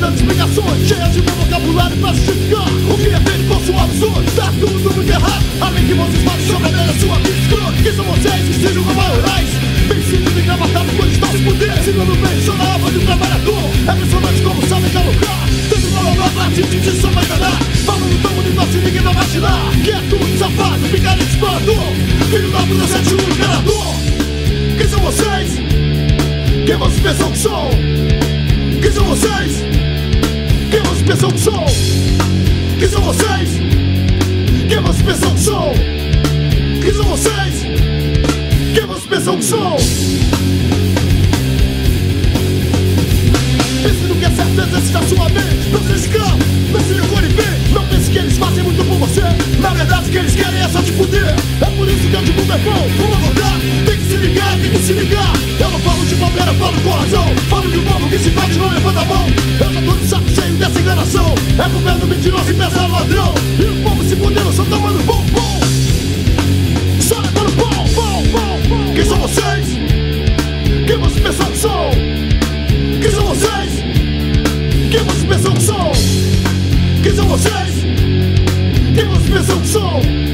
inventando explicações, cheias de bom vocabulário pra justificar o que é feito com sua absurdo. Tá tudo muito errado, além que vocês fazem sobre a da sua vida escrota. Quem são vocês que sejam maiorais? Vencidos e engravatados por estados poderes, segurando bem, só na alma do trabalhador. É impressionante como sabem dialogar, tanto valor pra gente só vai enganar. Falando tão bonito assim ninguém vai imaginar que é tudo safado, picareta explorador, filho da puta, 71 enganador. Quem são vocês? Quem vocês pensam que sou? Quem são vocês? Quem vocês pensam que sou? Quem são vocês? Quem vocês pensam que sou? Quem são vocês? Quem vocês pensam que sou? Pense no que é certeza está sua mente. Não seja escravo, não seja conivente. Não pense que eles fazem muito por você. Na verdade o que eles querem é só te fuder. É por isso que eu digo é bom, vamos acordar. Tem que se ligar, tem que se ligar. Eu não falo de bobeira, falo com razão. Falo de um povo que se bate não levanta a mão. Eu já tô de saco cheio dessa enganação. É culpa do mentiroso e pensa no ladrão. E o povo se fudendo só tomando bom. Só levando bom. Quem são vocês? Quem vocês pensam que sou? Quem são vocês? Quem vocês pensam que sou? Quem são vocês? Quem vocês pensam que sou?